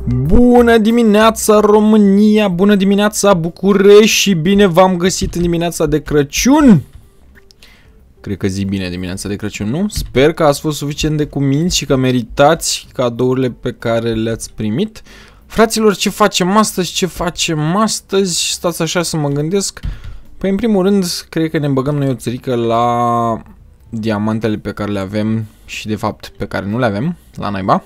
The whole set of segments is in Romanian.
Bună dimineața România, bună dimineața București și bine v-am găsit în dimineața de Crăciun. Cred că zic bine dimineața de Crăciun, nu? Sper că ați fost suficient de cuminți și că meritați cadourile pe care le-ați primit. Fraților, ce facem astăzi? Stați așa să mă gândesc. Păi în primul rând, cred că ne băgăm noi o țărică la diamantele pe care le avem și de fapt pe care nu le avem, la naiba.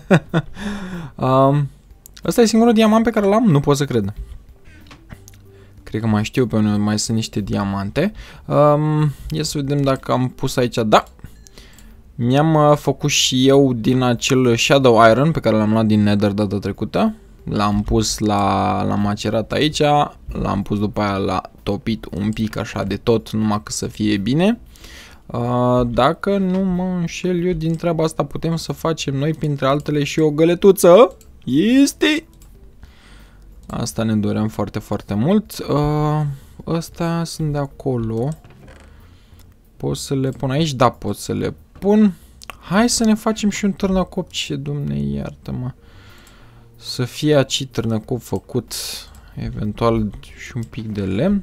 Ăsta e singurul diamant pe care l-am? Nu pot să cred. Cred că mai știu pe unde mai sunt niște diamante. Ia să vedem dacă am pus aici. Da! Mi-am făcut și eu din acel Shadow Iron pe care l-am luat din Nether data trecută. L-am pus la macerat aici. L-am pus după aia la topit un pic așa de tot, numai că să fie bine. Dacă nu mă înșel eu din treaba asta, putem să facem noi printre altele și o găletuță. Este! Asta ne doream foarte, foarte mult. Astea sunt de acolo. Pot să le pun aici? Da, pot să le pun. Hai să ne facem și un târnăcop. Ce Dumne iartă-mă. Să fie aici târnăcop făcut. Eventual și un pic de lemn.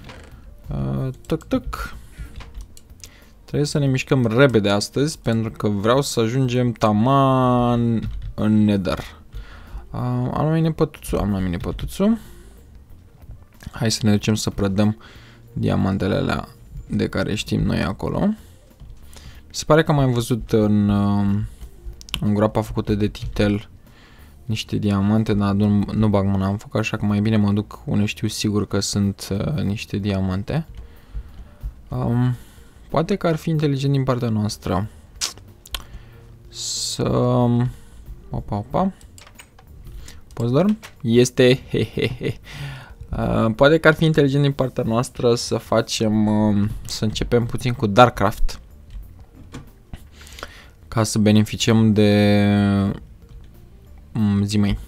Tăc. Trebuie să ne mișcăm repede astăzi, pentru că vreau să ajungem taman în Nether. Am la mine pătuțul. Hai să ne ducem să prădăm diamantele alea de care știm noi acolo. Mi se pare că am mai văzut în groapa făcută de Titel niște diamante, dar nu bag mâna în foc, așa că mai bine mă duc unde știu sigur că sunt niște diamante. Poate că ar fi inteligent din partea noastră să... Opa. Poți dormi? Este... Poate că ar fi inteligent din partea noastră să facem... să începem puțin cu Darkcraft. Ca să beneficiem de... zi-măi.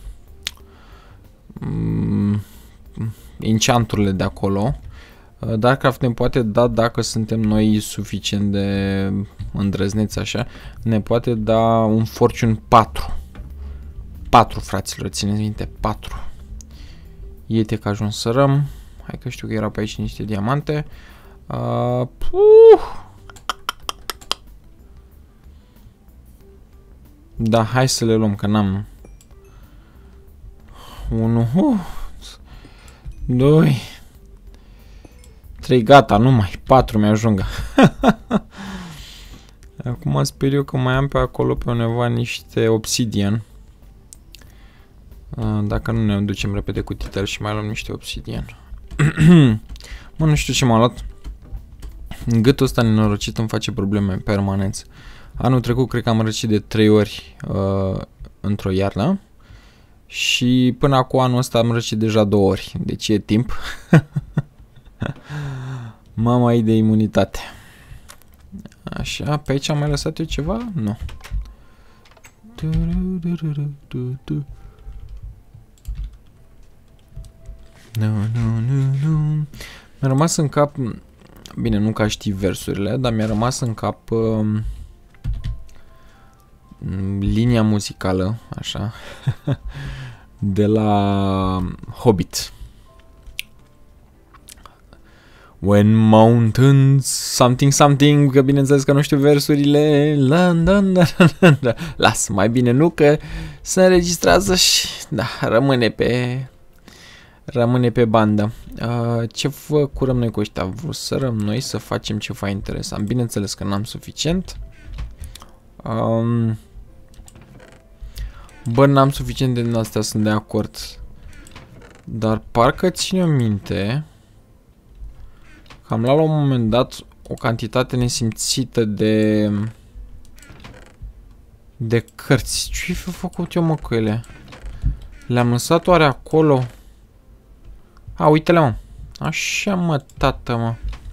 Enchanturile de acolo. Darkcraft ne poate da, dacă suntem noi suficient de îndrăzneți așa, ne poate da un Fortune 4. 4, fraților, țineți minte, 4. Iete că ajunsărăm. Hai că știu că erau pe aici niște diamante. Da, hai să le luăm, că n-am... 1, 2... 3, gata, numai 4 mi-ajungă. Acum sper eu că mai am pe acolo pe undeva niște obsidian. Dacă nu ne ducem repede cu Titel și mai luăm niște obsidian. Mă, nu știu ce m-a luat. Gâtul ăsta nenorocit îmi face probleme permanent. Anul trecut cred că am răcit de 3 ori într-o iarnă. Și până acum anul ăsta am răcit deja 2 ori. Deci e timp. Mama e de imunitate. Așa, pe aici am mai lăsat eu ceva? Nu. Mi-a rămas în cap, bine, nu ca știi versurile, dar mi-a rămas în cap linia muzicală, așa, de la Hobbit. When mountains something, că bineînțeles că nu știu versurile. Las, mai bine nu, că se înregistrează și da, rămâne pe bandă. Ce curăm noi cu ăștia? Vrem noi să facem ceva interesant. Bineînțeles că n-am suficient. Bă, n-am suficient de astea, sunt de acord. Dar parcă ține-o minte că am luat la un moment dat o cantitate nesimțită de cărți. Ce-i fi făcut eu, mă, cu ele? Le-am lăsat oare acolo? A, uite-le, mă. Așa, mă, tată, mă.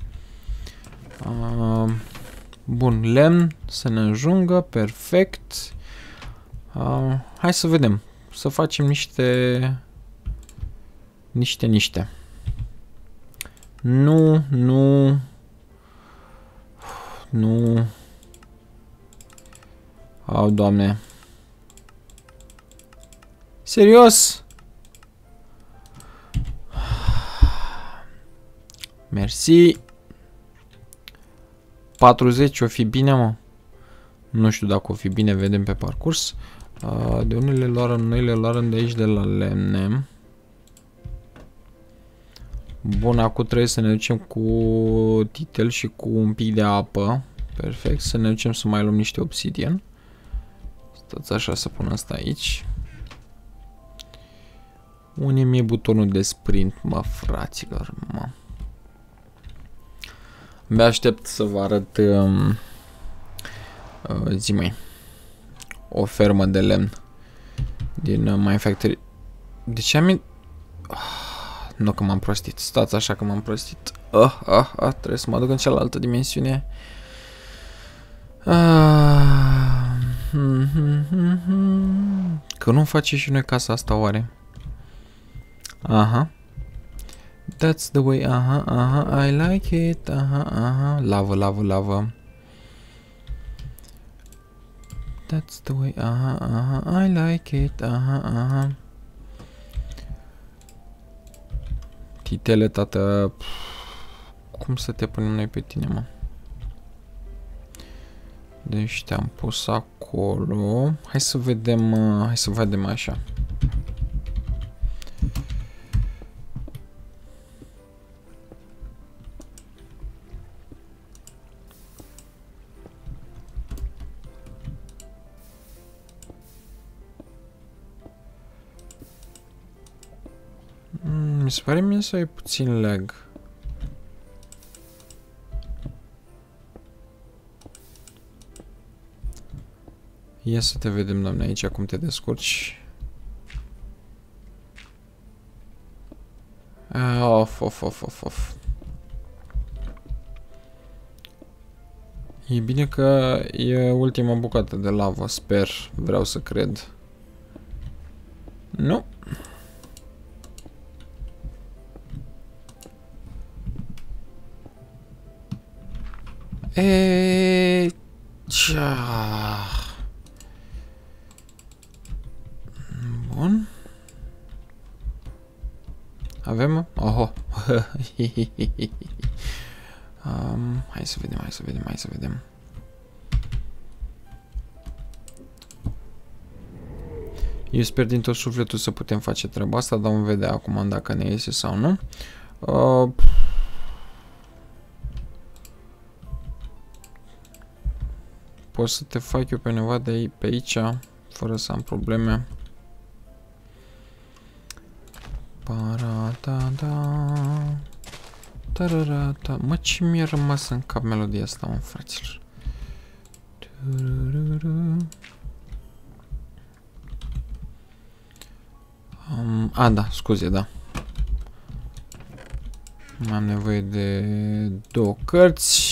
Bun, lemn, să ne ajungă, perfect. Hai să vedem. Să facem niște. Nu. Au, Doamne. Serios? Mersi. 40 o fi bine, mă. Nu știu dacă o fi bine, vedem pe parcurs. De unde le luarăm? Noi le luarăm de aici, de la lemne. Bun, acum trebuie să ne ducem cu titel și cu un pic de apă. Perfect, să ne ducem să mai luăm niște obsidian. Stați așa să pun asta aici. Unde mi-e butonul de sprint, mă, fraților, mă. Abia aștept să vă arăt zi mai o fermă de lemn din Mine Factory. De ce am... Nu că m-am prostit. Stați așa că m-am prostit. Trebuie să mă duc în cealaltă dimensiune. Că nu face și noi casa asta, oare? Aha. That's the way, I like it, lavă, lavă, lavă. That's the way, I like it, Titele, tată, cum să te punem noi pe tine, mă? Deci te-am pus acolo. Hai să vedem așa. Mi se pare mie să ai puțin lag. Ia să te vedem, doamne, aici cum te descurci. Of. E bine că e ultima bucată de lavă, sper, vreau să cred. Nu. Bun. Avem? Oho. Hai să vedem. Eu sper din tot sufletul să putem face treaba asta, dar vom vedea acum dacă ne iese sau nu. Pot să te fac eu pe undeva de pe aici, fără să am probleme. Mă, ce mi-a rămas în cap melodia asta, mă, fraților? Da, scuze, da. Am nevoie de 2 cărți.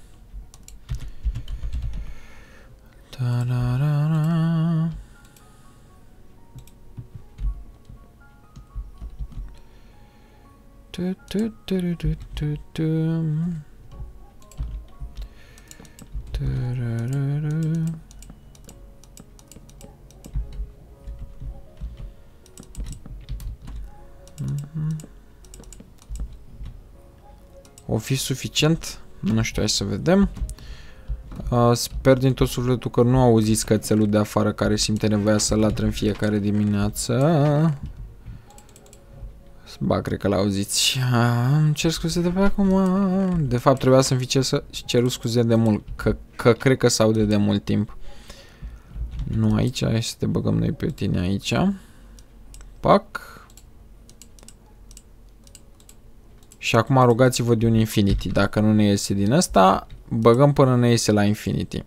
O fi suficient? Nu știu, hai să vedem. Sper din tot sufletul că nu auziți cățelul de afară care simte nevoia să latre în fiecare dimineață. Ba, cred că l-auziți. Îmi cer scuze de pe acum. De fapt, trebuia să-mi fi cerut scuze de mult. Că cred că s-aude de mult timp. Nu aici, hai să te băgăm noi pe tine aici. Pac. Și acum rugați-vă de un Infinity. Dacă nu ne iese din asta, băgăm până ne iese la Infinity.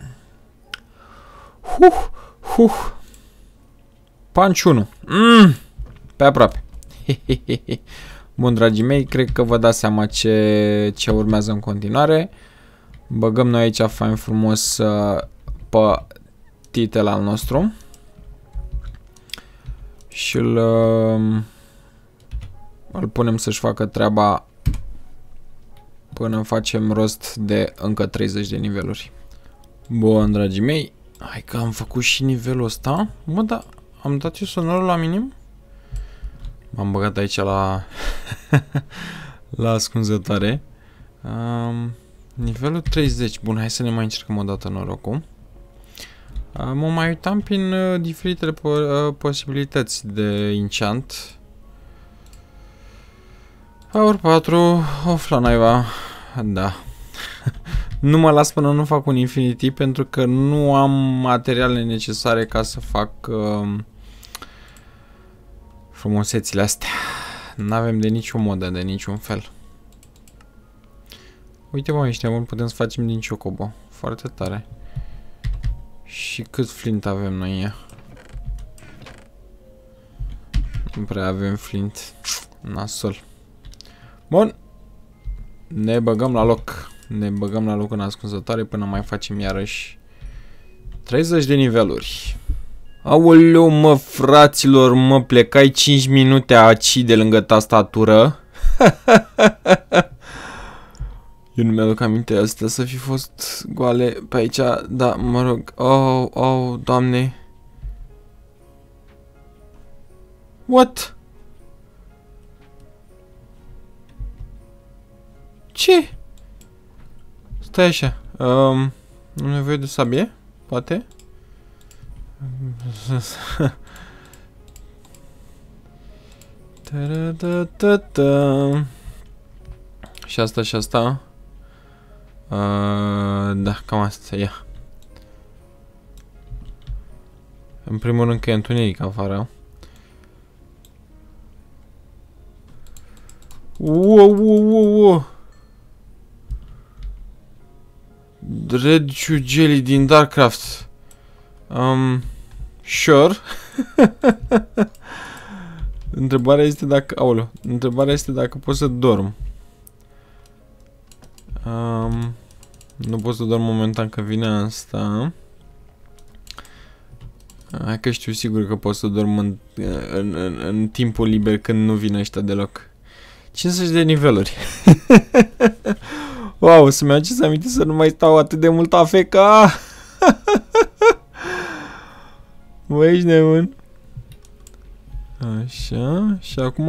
Punch 1. Pe aproape. Bun, dragii mei, cred că vă dați seama ce urmează în continuare. Băgăm noi aici fain frumos pe titel al nostru. Și îl punem să-și facă treaba până facem rost de încă 30 de niveluri. Bun, dragii mei, hai că am făcut și nivelul ăsta. Mă, da, Am dat eu sonorul la minim? M-am băgat aici la... la ascunzătoare. Nivelul 30. Bun, hai să ne mai încercăm o dată norocul. Mă mai uitam prin diferitele posibilități de enchant. Power 4, off la naiba. Da. Nu mă las până nu fac un Infinity pentru că nu am materiale necesare ca să fac frumusețile astea. N-avem de niciun modă, de niciun fel. Uite mă, ăștia bun, putem să facem din ciocobo. Foarte tare. Și cât flint avem noi ea? Nu prea avem flint. Nasol. Bun. Ne băgăm la loc. Ne băgăm la loc în ascunzătoare până mai facem iarăși 30 de niveluri. Aoleu, mă, fraților, mă, plecai 5 minute aici de lângă tastatură. Eu nu mi-aduc aminte astea să fi fost goale pe aici, da, mă rog. Oh, Doamne. What? Ce? Stai așa. Am nevoie de sabie? Poate? Și asta și asta. Da, cam asta, ia. În primul rând că e întuneric afară. Wow. Red Jelly din Darkcraft. Sure. Întrebarea este dacă... Aoleu. Întrebarea este dacă pot să dorm. Nu pot să dorm momentan că vine asta. Hai că știu sigur că pot să dorm în timpul liber când nu vine ăștia deloc. 50 de niveluri. Wow, să-mi aduceți aminte să nu mai stau atât de mult afeca. Băi, ești nebun. Așa, și acum...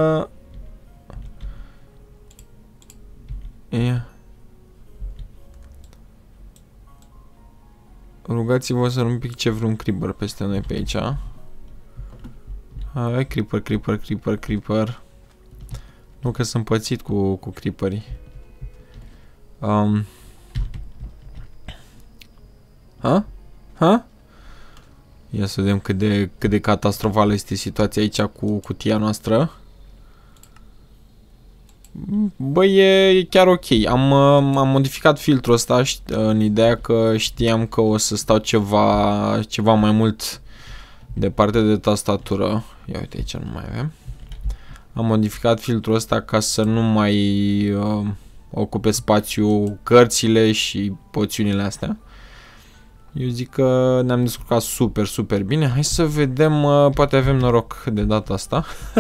Ia. Rugați-vă să nu pice vreun creeper peste noi pe aici. Hai, creeper. Nu că sunt pățit cu creeperii. Ia să vedem cât de catastrofală este situația aici cu cutia noastră. Băi, e chiar ok. Am modificat filtrul ăsta în ideea că știam că o să stau ceva mai mult departe de tastatură. Ia uite, aici nu mai avem. Am modificat filtrul ăsta ca să nu mai ocupe spațiu cărțile și poțiunile astea. Eu zic că ne-am descurcat super bine. Hai să vedem, poate avem noroc de data asta.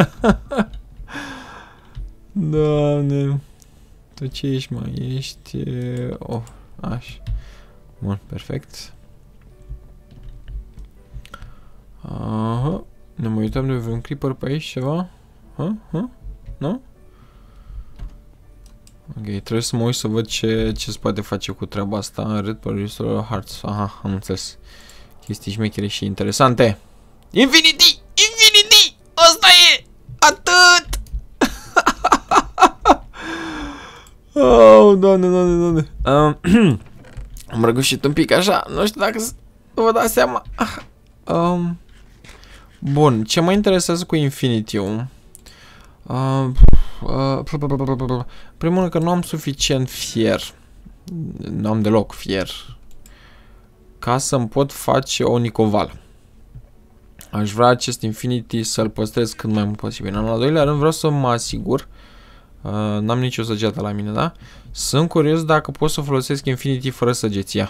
Doamne. Tu ce ești, mă? Ești... Oh, așa. Bun, perfect. Aha. Ne mai uităm de vreun creeper pe aici, ceva? Nu? Ok, trebuie să mă uit să văd ce se poate face cu treaba asta. Red Producer Hearts. Aha, am înțeles. Chestii șmechere și interesante. Infinity! Asta e! Atât! Oh, doamne. Am răgușit un pic așa. Nu știu dacă vă dați seama. Bun, ce mă interesează cu Infinity-ul? Primul rând că nu am suficient fier. Nu am deloc fier ca să-mi pot face o nicovală. Aș vrea acest Infinity să-l păstrez cât mai mult posibil. În al doilea rând vreau să mă asigur. N-am nicio săgeată la mine, da? Sunt curios dacă pot să folosesc Infinity fără săgeția.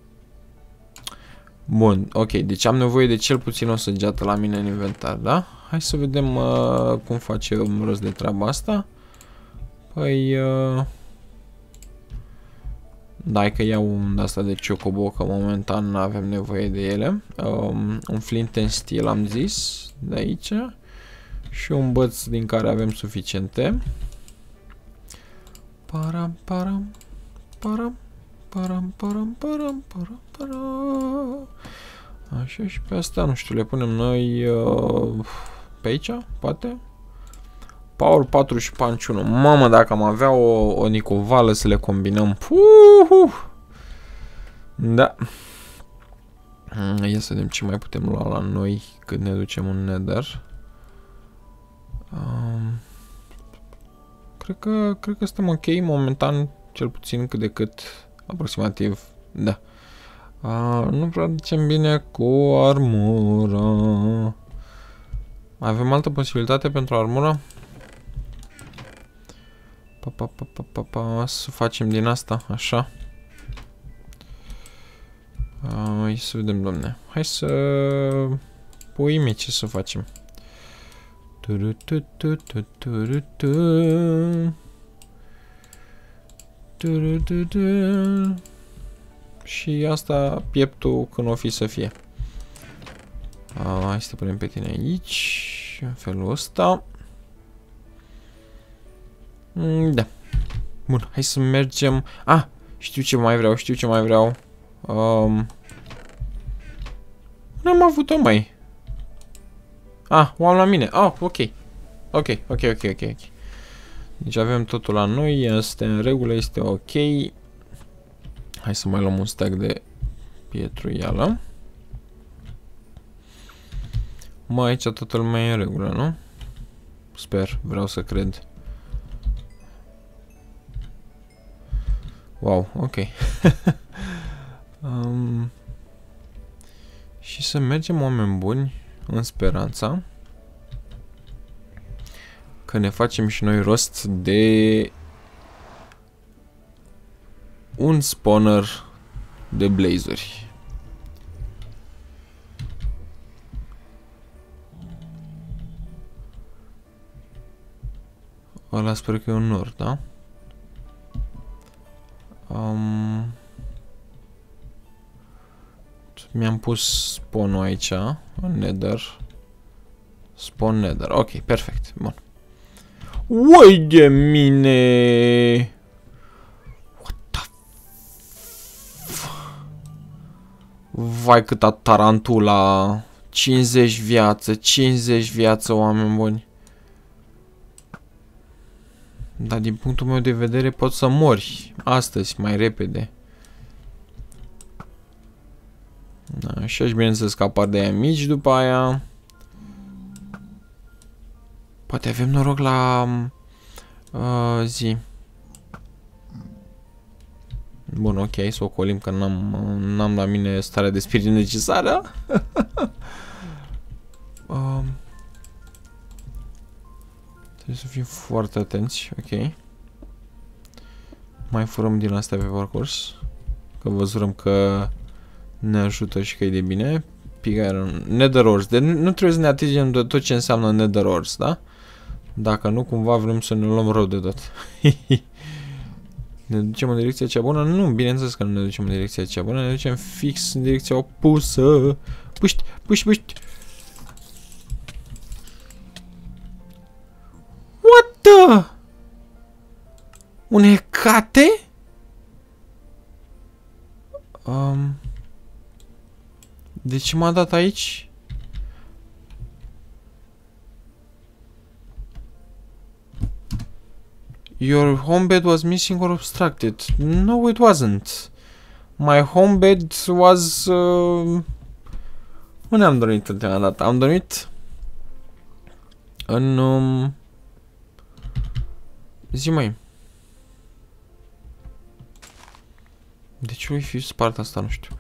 Bun, ok, deci am nevoie de cel puțin o săgeată la mine în inventar, da? Hai să vedem cum facem rost de treaba asta. Păi... Da, că iau un asta de Chocobo, că momentan nu avem nevoie de ele. Un Flint and Steel am zis, de aici. Și un băț din care avem suficiente. Param, param, param, param, param, param, param, param. Așa, și pe asta, nu știu, le punem noi pe aici, poate? Power 4 și Punch 1. Mamă, dacă am avea o nicovală să le combinăm. Da. Ia să vedem ce mai putem lua la noi când ne ducem în Nether. Cred că suntem ok momentan, cel puțin cât de cât, aproximativ, da. Nu prea ducem bine cu armura. Avem altă posibilitate pentru armura? Să facem din asta, așa. Hai să vedem, domne. Hai să... Puime, ce să facem? Și asta, pieptul, când o fi să fie. Hai să te punem pe tine aici, în felul ăsta. Da. Bun, hai să mergem. Știu ce mai vreau, știu ce mai vreau. N-am avut-o, mai. O am la mine. Ok. Ok. Deci avem totul la noi, este în regulă, este ok. Hai să mai luăm un stack de pietruială. Aici totul mai e în regulă, nu? Sper, vreau să cred. Wow, ok. Și să mergem, oameni buni, în speranța că ne facem și noi rost de un spawner de blazeri. Ăla sper că e un nord, da? Mi-am pus spawn-ul aici, în Nether. Spawn Nether, ok, perfect, bun. Uai de mine! What the Vai câta tarantula! 50 viață, oameni buni. Dar din punctul meu de vedere pot să mori astăzi, mai repede. Așa și bine să scapar de aia mici după aia. Poate avem noroc la zi. Bun, ok, să ocolim că n-am la mine starea de spirit necesară. Trebuie să fim foarte atenți, ok. Mai furăm din astea pe parcurs. Că văzurăm că ne ajută și că e de bine. Pig Iron, Nether Ores. Deci nu trebuie să ne atingem de tot ce înseamnă Nether Ores, da? Dacă nu, cumva vrem să ne luăm rău de tot. Ne ducem în direcția cea bună? Nu, bineînțeles că nu ne ducem în direcția cea bună. Ne ducem fix în direcția opusă. Puști, puști, puști. What the? Un hecate? De ce m-a dat aici? Your home bed was missing or obstructed. No, it wasn't. My home bed was... Unde am dormit ultima dată? Am dormit în... Zi, măi. De ce o fi spart asta? Nu știu.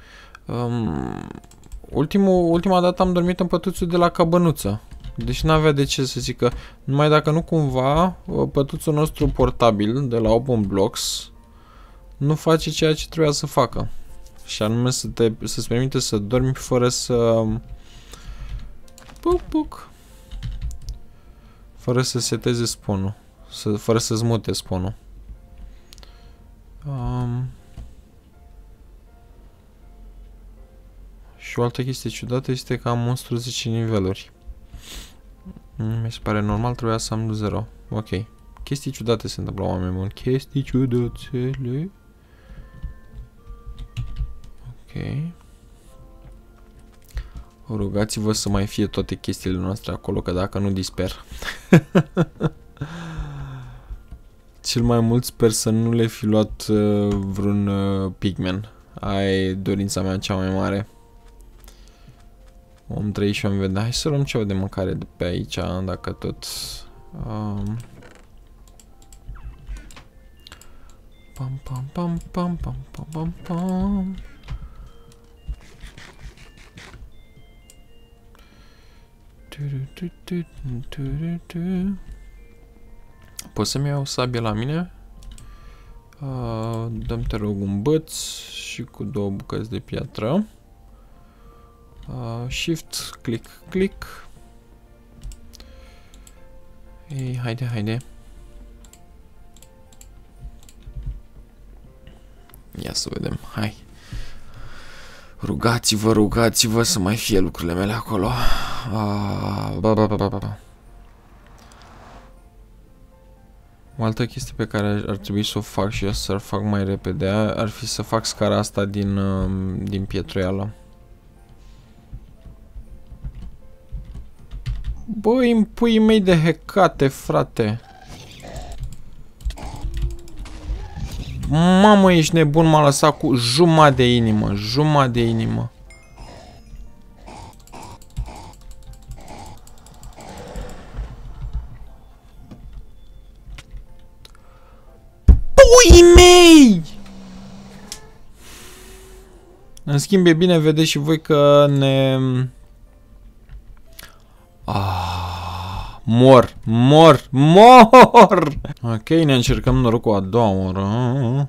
Ultima dată am dormit în pătuțul de la căbănuță. Deci n-avea de ce să zică. Numai dacă nu cumva pătuțul nostru portabil de la Open Blocks nu face ceea ce trebuia să facă. Și anume să-ți permite să dormi fără să... Fără să seteze spawn-ul. Fără să-ți mute spawn-ul. Și o altă chestie ciudată este că am 11 niveluri. Mi se pare normal, trebuia să am 0. Ok. Chestii ciudate se întâmplă, oameni buni. Chestii ciudățele. Ok. Rugați-vă să mai fie toate chestiile noastre acolo, că dacă nu disper. Cel mai mult sper să nu le fi luat vreun pigman. Aia e dorința mea cea mai mare. Om 3 și om vedea. Hai să luăm ceva de mâncare de pe aici, dacă tot... Pam pam pam pam pam pam pam pam. Poți să-mi iau sabie la mine? Dăm te rog un băț și cu 2 bucăți de piatră. Shift, click, click. Ei, haide, haide. Ia să vedem, hai. Rugați-vă, rugați-vă să mai fie lucrurile mele acolo. O altă chestie pe care ar trebui să o fac și eu să-l fac mai repede ar fi să fac scara asta din pietroială. Băi, în puii mei de hecate, frate. Mamă, ești nebun, m-a lăsat cu jumătate de inimă, jumătate de inimă. Puii mei! În schimb, e bine, vedeți și voi că ne... Mor! Ok, ne încercăm norocul a doua oră.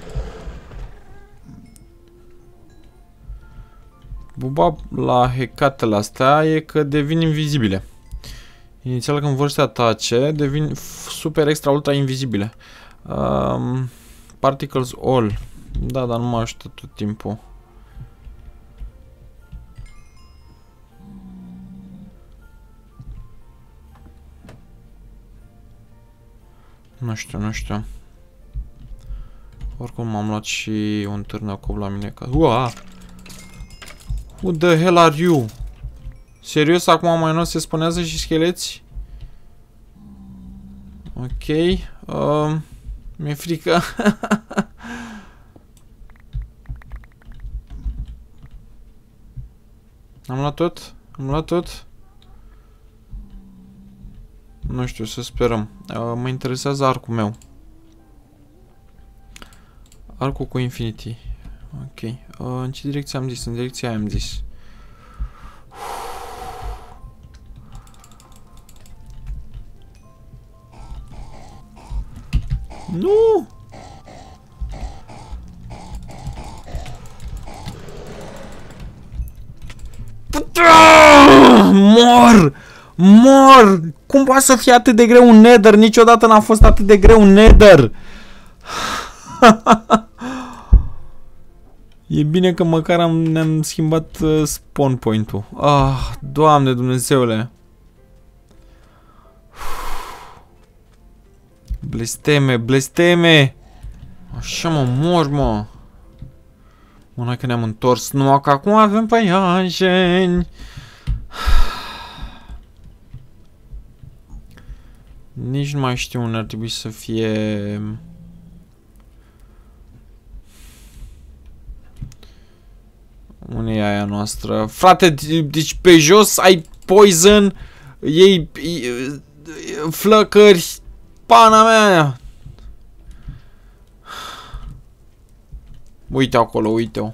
Buba la hecatele astea e că devin invizibile. Inițial când vor să te atace, devin super extra ultra invizibile. Particles all. Da, dar nu mă ajută tot timpul. Nu știu, nu știu. Oricum m-am luat și un târnăcop la mine ca... Uaa! Who the hell are you? Serios, acum mai nou se spunează și scheleți? Ok. Mi-e frică. Am luat tot? Am luat tot? Nu știu, să sperăm. Mă interesează arcul meu. Arcul cu Infinity. Ok. În ce direcție am zis? În direcția aia am zis. Nu! Mor! Mor! Cum poate să fie atât de greu un nether? Niciodată n-a fost atât de greu un nether. E bine că măcar ne-am schimbat spawn point-ul. Doamne Dumnezeule. Blesteme, blesteme. Așa mă mor, mă. Una că ne-am întors. Numai că acum avem păianjeni. Nici nu mai știu unde ar trebui să fie... Unde e aia noastră? Frate, deci pe jos ai poison, iei flăcări, pana mea! Uite acolo, uite-o.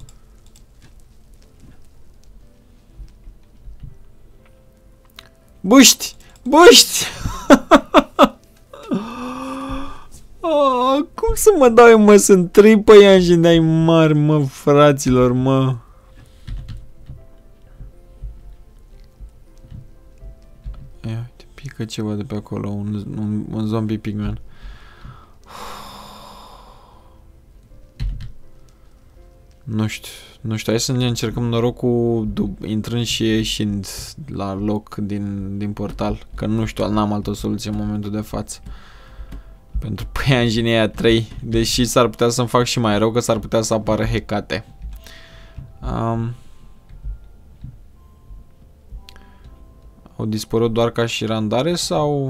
Buști! Buști! Cum să mă dau eu, mă? Sunt 3 păianjeni de-ai mari, mă, fraților, mă. Ia, uite, pică ceva de pe acolo, un zombie pigman. Nu știu, nu știu, hai să ne încercăm norocul intrând și ieșind la loc din portal, că nu știu, n-am altă soluție în momentul de față. Pentru păianjenii aia 3, deși s-ar putea să-mi fac și mai rău, că s-ar putea să apară hackate. Au dispărut doar ca și randare sau...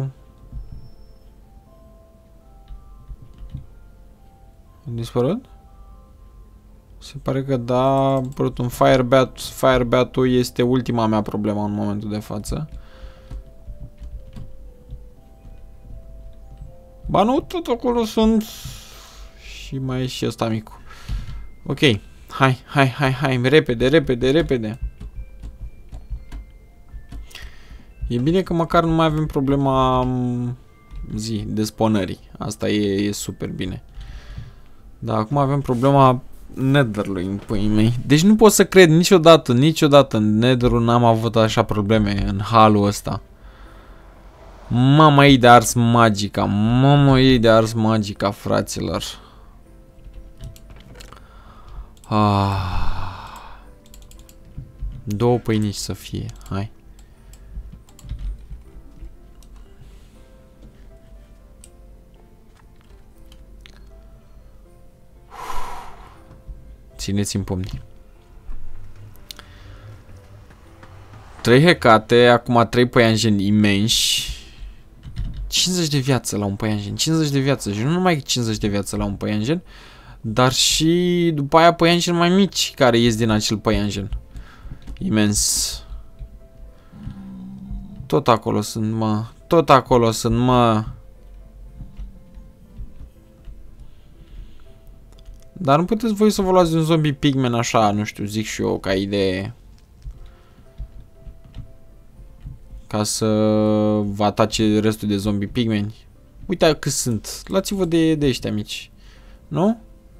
Au dispărut? Se pare că da, a apărut un Firebat. Firebat-ul este ultima mea problemă în momentul de față. Ba nu, tot acolo sunt. Și mai e și ăsta micu. Ok, hai, repede. E bine că măcar nu mai avem problema despănării. Asta e super bine. Dar acum avem problema Nether-ului în puii mei. Deci nu pot să cred niciodată în Nether-ul n-am avut așa probleme în halul ăsta. Mama ei de ars magica, fraților. Două pâinici să fie, hai. Țineți-mi pumnii. 3 hecate, acum 3 păianjeni imensi. 50 de viață la un păianjen, 50 de viață. Și nu numai 50 de viață la un păianjen, dar și după aia păianjeni mai mici care ies din acel păianjen. Imens. Tot acolo sunt, mă. Dar nu puteți voi să vă luați de un zombie pigman așa, nu știu, zic și eu ca idee. Ca să vă atace restul de zombie pigmeni. Uite cât sunt. Luați-vă de ăștia mici. Nu?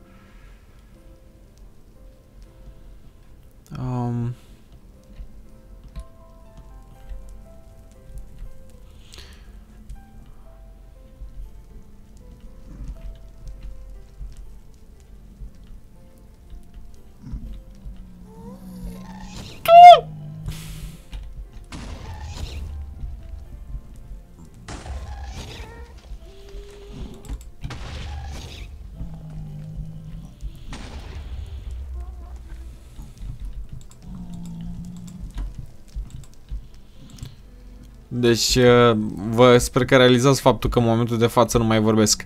Deci, vă sper că realizați faptul că în momentul de față nu mai vorbesc.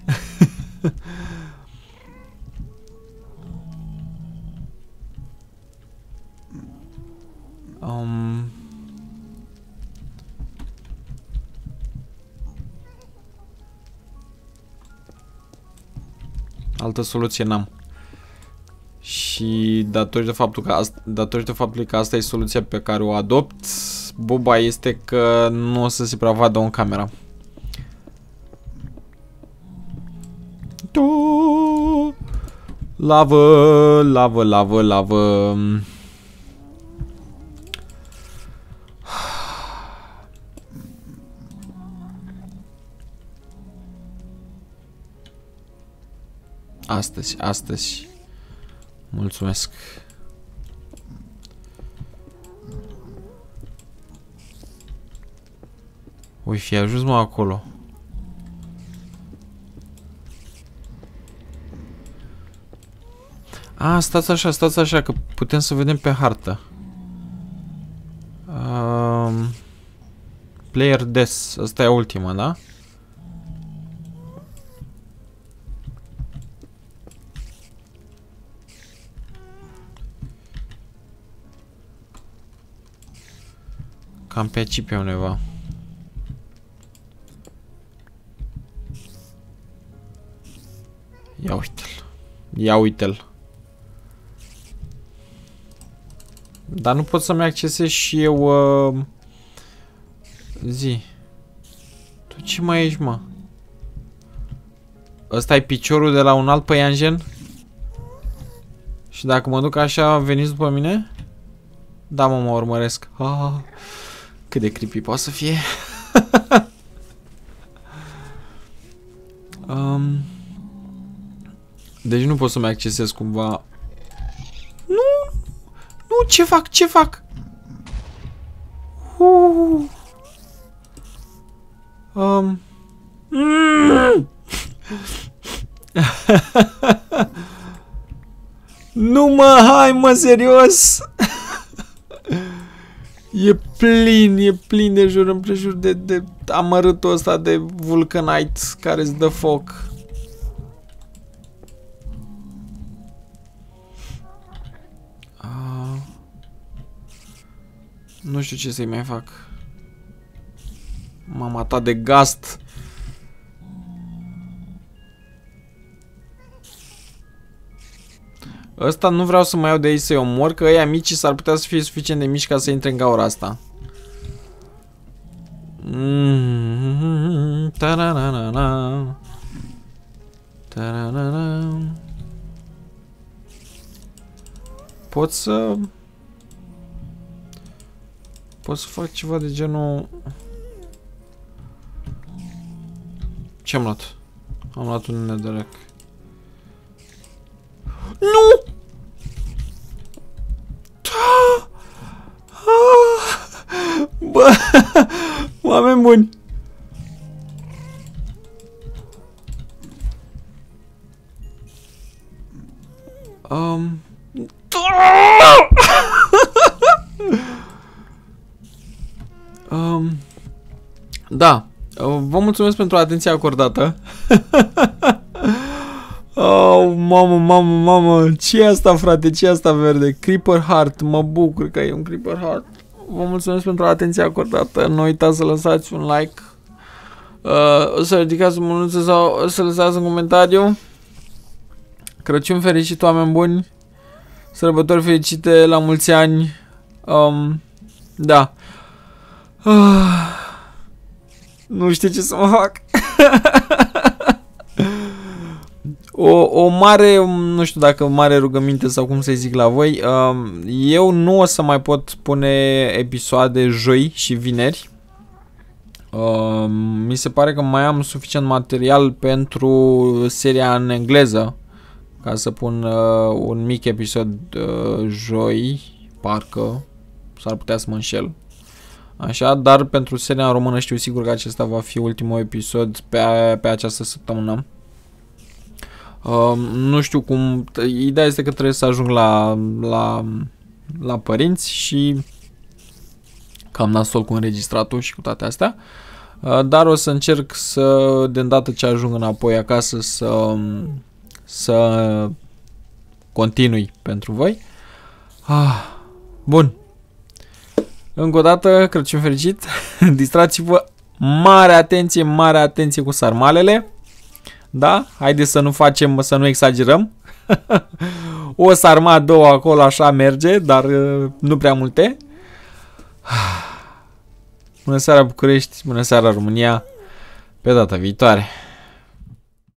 Altă soluție n-am. Și datorită faptului că asta e soluția pe care o adopt, boba este că nu o să se prea vadă în camera. Lavă. Astăzi. Mulțumesc. Ui, fi ajuns mă acolo. Stați așa, că putem să vedem pe hartă. Player Death, asta e ultima, da? Cam pe aici pe undeva. Ia uite-l. Dar nu pot să-mi accesez și eu... Zi. Tu ce mai ești, mă? Ăsta e piciorul de la un alt păianjen? Și dacă mă duc așa, veniți după mine? Da, mă urmăresc. Cât de creepy poate să fie. Deci nu pot să-mi accesez cumva Ce fac? Ce fac? Nu mă, hai mă, serios. E plin de jur împrejur de amărâtul ăsta de vulcanite care îți dă foc. Nu știu ce să-i mai fac. M-am matat de gast. Ăsta nu vreau să mai iau de aici să-i omor, că ăia mici s-ar putea să fie suficient de mici ca să intre în gaura asta. Pot să fac ceva de genul... Ce am luat? Am luat un netherrack. Nu! Bă, oameni buni. Da. Vă mulțumesc pentru atenția acordată. Oh, mamă, ce e asta, frate? Ce e asta verde? Creeper Heart, mă bucur că e un Creeper Heart. Vă mulțumesc pentru atenția acordată. Nu uitați să lăsați un like, să ridicați un mânuță sau să lăsați un comentariu. Crăciun fericit, oameni buni. Sărbători fericite, la mulți ani. Da. Nu știu ce să mă fac. O mare, nu știu dacă mare rugăminte sau cum să-i zic la voi, eu nu o să mai pot pune episoade joi și vineri. Mi se pare că mai am suficient material pentru seria în engleză, ca să pun un mic episod joi, parcă, s-ar putea să mă înșel. Așa, dar pentru seria în română știu sigur că acesta va fi ultimul episod pe această săptămână. Nu știu cum, ideea este că trebuie să ajung la părinți și cam nasol cu înregistratul și cu toate astea, dar o să încerc să, de îndată ce ajung înapoi acasă, să continui pentru voi. Bun. Încă o dată, Crăciun fericit. Distrați-vă, mare atenție cu sarmalele. Da? Haideți să nu facem, să nu exagerăm. O sarma, două acolo, așa merge, dar nu prea multe. Bună seara București, bună seara România. Pe data viitoare.